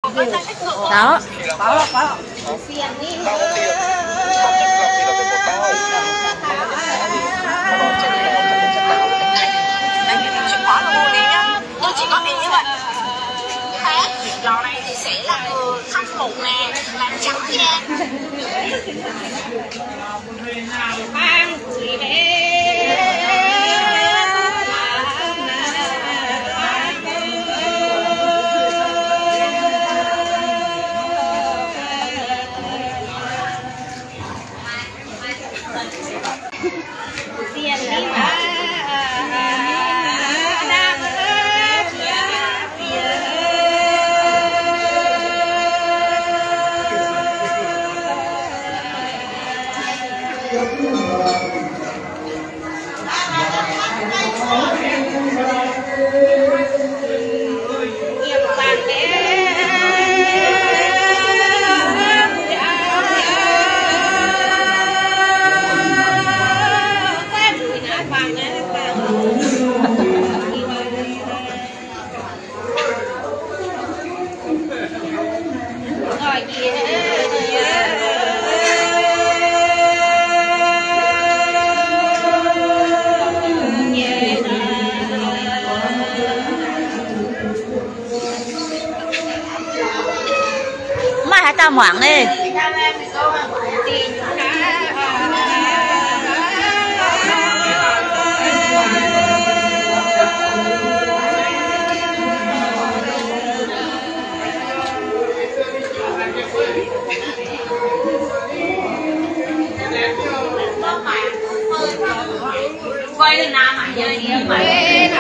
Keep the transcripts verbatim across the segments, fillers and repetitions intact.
đó có có chịu khó là mua đi nhá, tôi chỉ có đi như vậy. Thế lò này thì sẽ là từ khắc phục nè, làm trắng nha. Mang gì ta hoảng đi. quay lên nam mà chơi đi mày.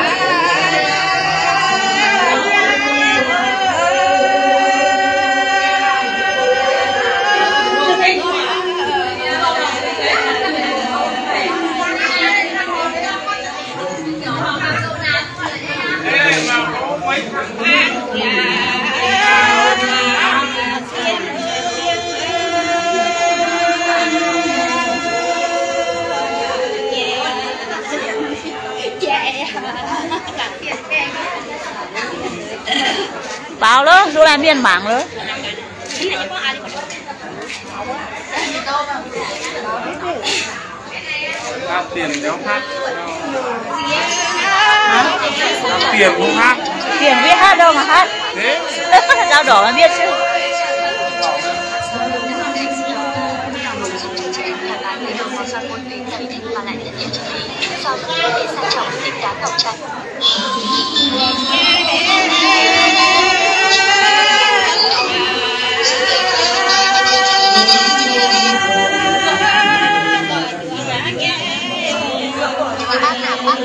Bảo đó, tôi làm biên bản nữa. Làm tiền cho hát. Làm tiền không hát. Tiền biết hát đâu mà hát. Thế? Dao đỏ mà biết chứ. Và lại nhận địa chỉ do để sang trọng tính đá ngọc trạch. Bác nào bác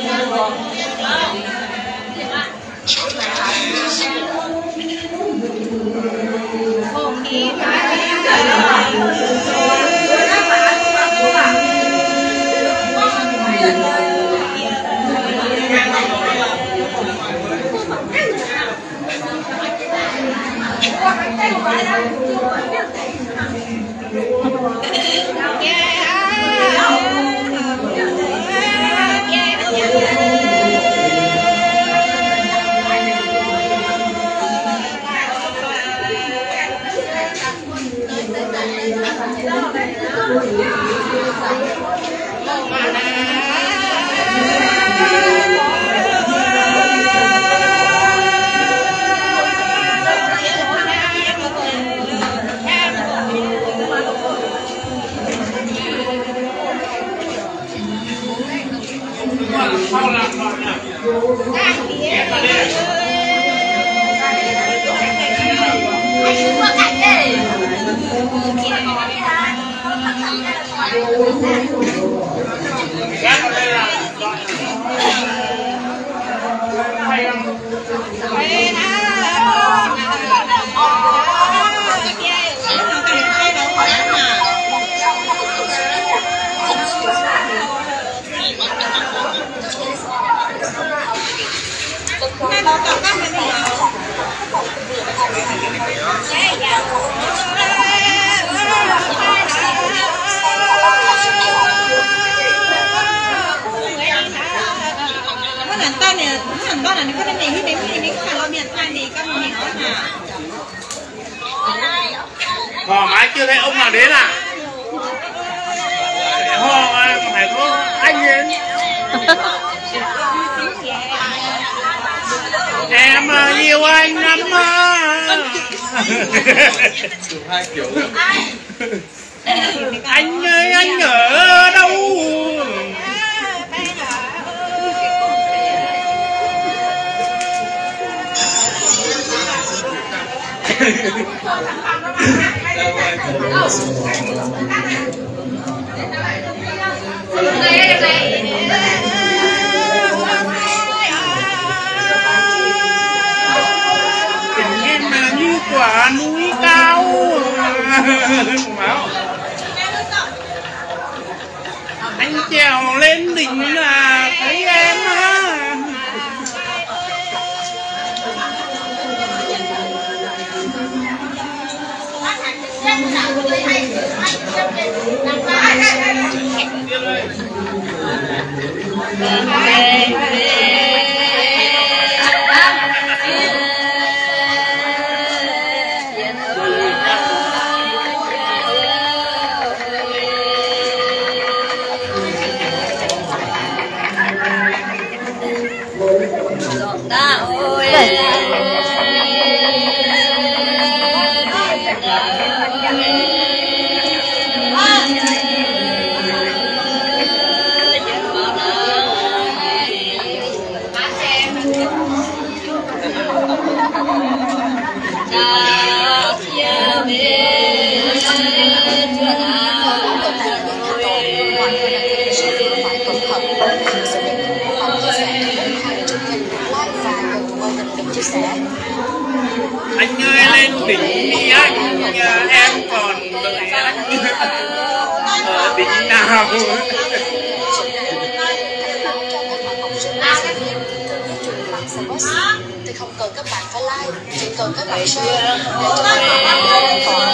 Hò mãi chưa thấy ông nào đến à? Hò mà phải có anh đến. Em yêu anh lắm mà. Anh ơi anh ở đâu? Tình em là như quả núi cao. Anh trèo lên đỉnh là thấy em á. Anh ơi lên đỉnh đi anh, em còn đợi anh ở đỉnh nào. Thì không cần các bạn phải like, chỉ cần các bạn share để cho các bạn còn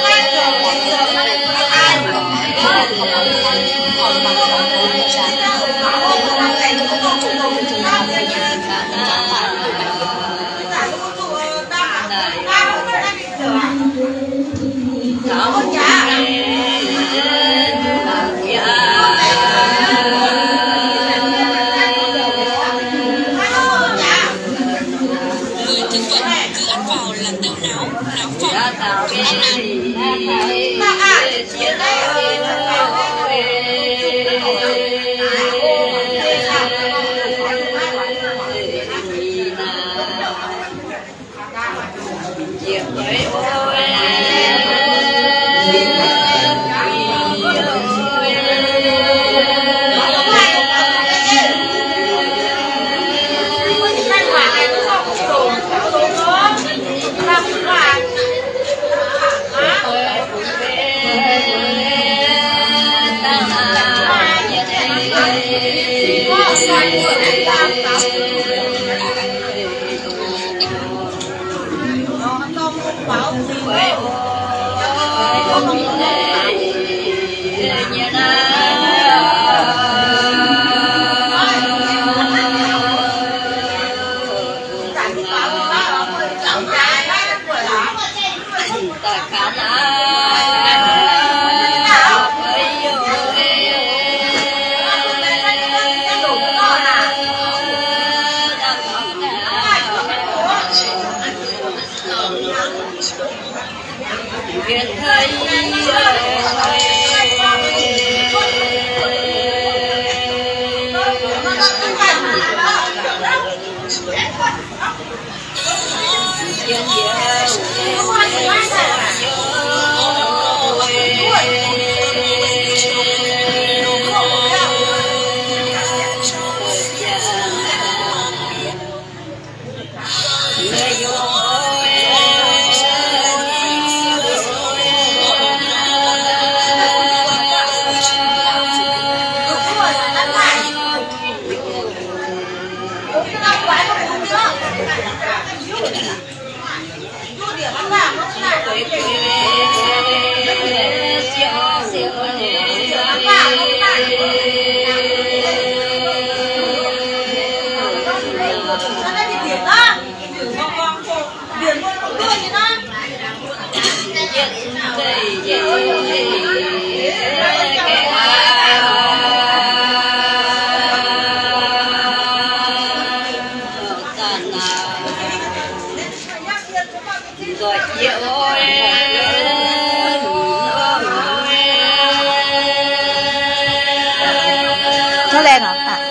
Điền con con điền con con như đó. nó lên hả? À.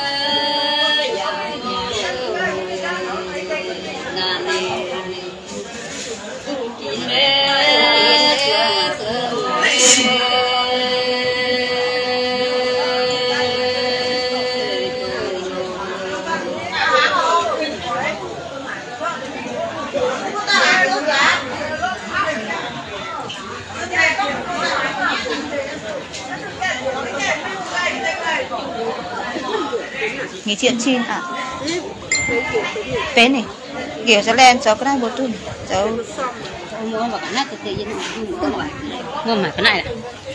Nghỉ chuyện chi à? Tên này kiểu sẽ lên cháu cái này một tuần cháu mua vào cái này tự nhiên mua mà cái này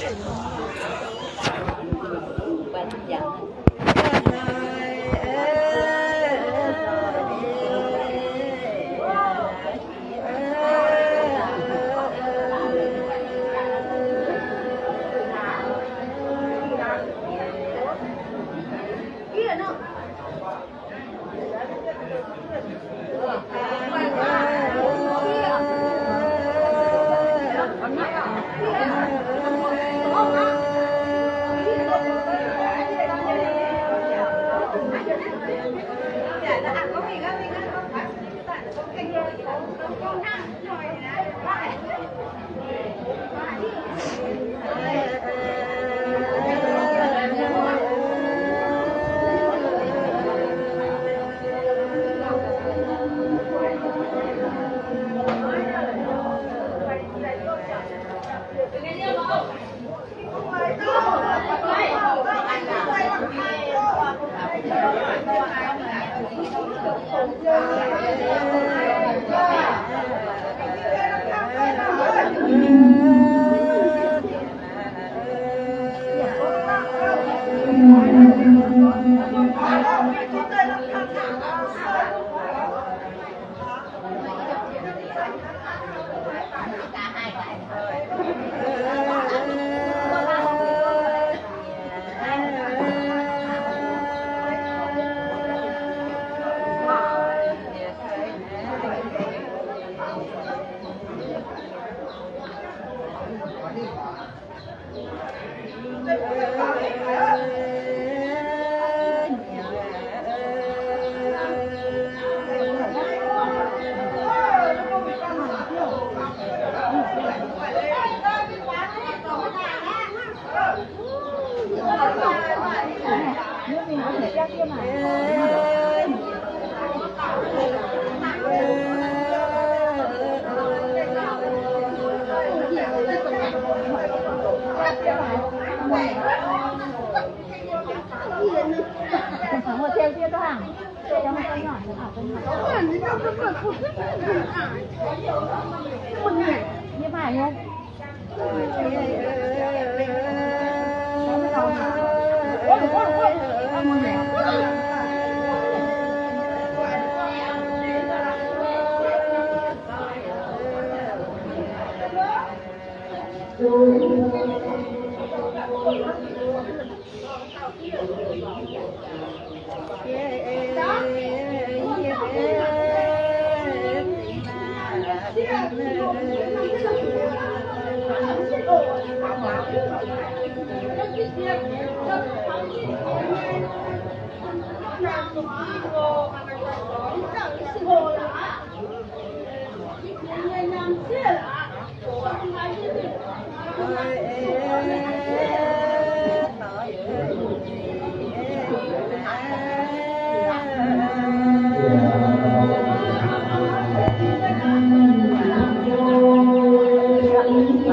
như phải không?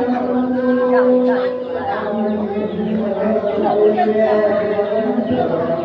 Yeah.